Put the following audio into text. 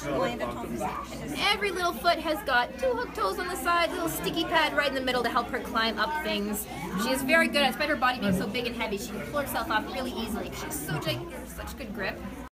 Every little foot has got 2 hook toes on the side, a little sticky pad right in the middle to help her climb up things. She is very good, despite her body being so big and heavy, she can pull herself up really easily. She's such good grip.